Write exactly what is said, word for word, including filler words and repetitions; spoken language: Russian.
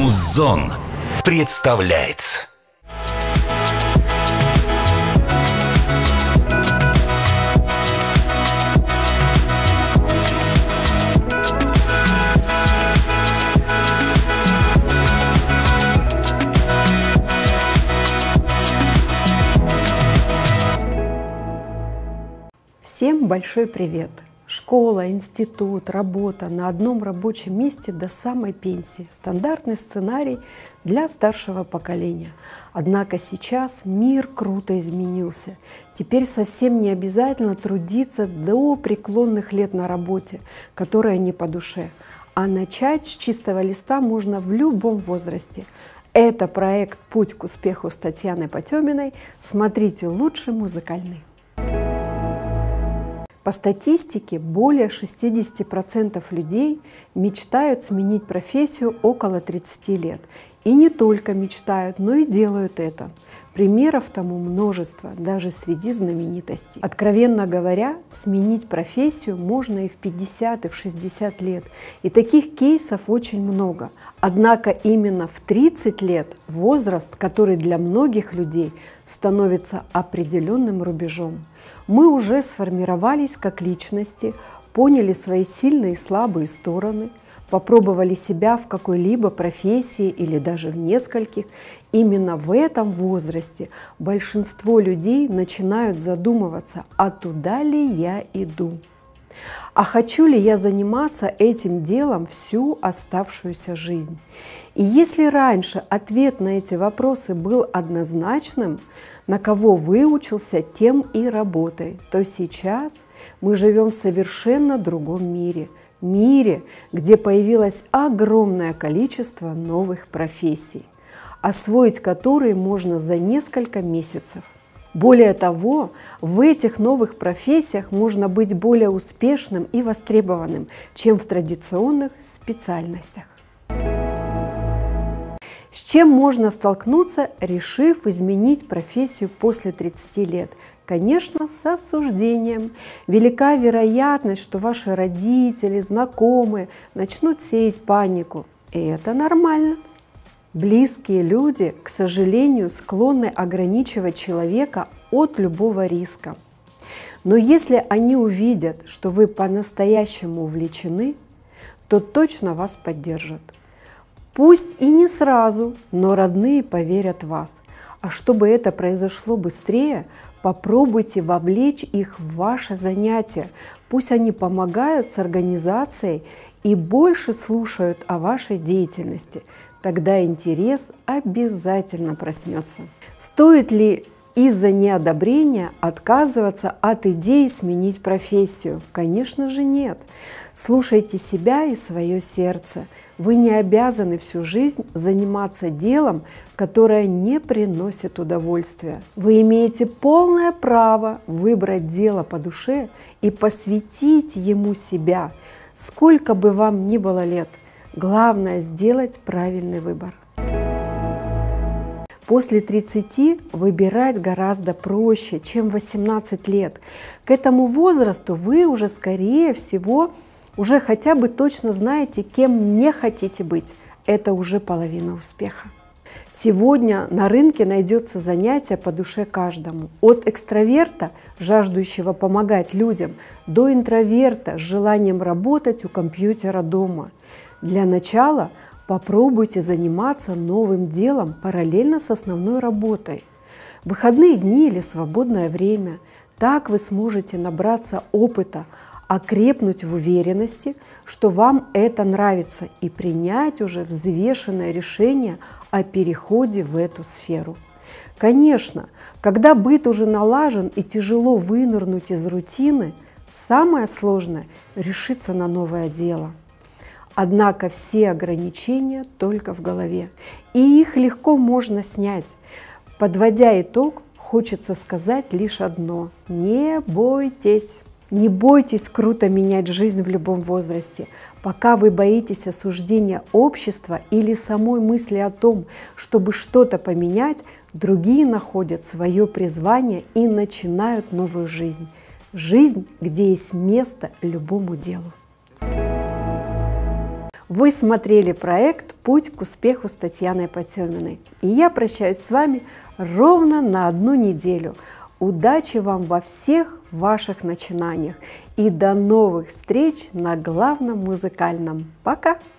Муз-зон представляет. Всем большой привет! Школа, институт, работа на одном рабочем месте до самой пенсии. Стандартный сценарий для старшего поколения. Однако сейчас мир круто изменился. Теперь совсем не обязательно трудиться до преклонных лет на работе, которая не по душе. А начать с чистого листа можно в любом возрасте. Это проект «Путь к успеху» с Татьяной Потеминой. Смотрите лучше музыкальный. По статистике, более шестидесяти процентов людей мечтают сменить профессию около тридцати лет. И не только мечтают, но и делают это. Примеров тому множество, даже среди знаменитостей. Откровенно говоря, сменить профессию можно и в пятьдесят, и в шестьдесят лет. И таких кейсов очень много. Однако именно в тридцать лет возраст, который для многих людей становится определенным рубежом. Мы уже сформировались как личности, поняли свои сильные и слабые стороны, попробовали себя в какой-либо профессии или даже в нескольких. Именно в этом возрасте большинство людей начинают задумываться, а туда ли я иду? А хочу ли я заниматься этим делом всю оставшуюся жизнь? И если раньше ответ на эти вопросы был однозначным, на кого выучился, тем и работай, то сейчас мы живем в совершенно другом мире. Мире, где появилось огромное количество новых профессий, освоить которые можно за несколько месяцев. Более того, в этих новых профессиях можно быть более успешным и востребованным, чем в традиционных специальностях. С чем можно столкнуться, решив изменить профессию после тридцати лет? Конечно, с осуждением. Велика вероятность, что ваши родители, знакомые начнут сеять панику. И это нормально. Близкие люди, к сожалению, склонны ограничивать человека от любого риска. Но если они увидят, что вы по-настоящему увлечены, то точно вас поддержат. Пусть и не сразу, но родные поверят в вас. А чтобы это произошло быстрее, попробуйте вовлечь их в ваше занятие. Пусть они помогают с организацией и больше слушают о вашей деятельности. Тогда интерес обязательно проснется. Стоит ли из-за неодобрения отказываться от идеи сменить профессию? Конечно же нет. Слушайте себя и свое сердце. Вы не обязаны всю жизнь заниматься делом, которое не приносит удовольствия. Вы имеете полное право выбрать дело по душе и посвятить ему себя, сколько бы вам ни было лет. Главное – сделать правильный выбор. После тридцати выбирать гораздо проще, чем в восемнадцать лет. К этому возрасту вы уже, скорее всего, уже хотя бы точно знаете, кем не хотите быть. Это уже половина успеха. Сегодня на рынке найдется занятие по душе каждому. От экстраверта, жаждущего помогать людям, до интроверта с желанием работать у компьютера дома. Для начала попробуйте заниматься новым делом параллельно с основной работой. В выходные дни или свободное время. Так вы сможете набраться опыта, окрепнуть в уверенности, что вам это нравится, и принять уже взвешенное решение о переходе в эту сферу. Конечно, когда быт уже налажен и тяжело вынырнуть из рутины, самое сложное – решиться на новое дело. Однако все ограничения только в голове, и их легко можно снять. Подводя итог, хочется сказать лишь одно – не бойтесь. Не бойтесь круто менять жизнь в любом возрасте. Пока вы боитесь осуждения общества или самой мысли о том, чтобы что-то поменять, другие находят свое призвание и начинают новую жизнь. Жизнь, где есть место любому делу. Вы смотрели проект «Путь к успеху» с Татьяной Потеминой. И я прощаюсь с вами ровно на одну неделю. Удачи вам во всех ваших начинаниях. И до новых встреч на главном музыкальном. Пока!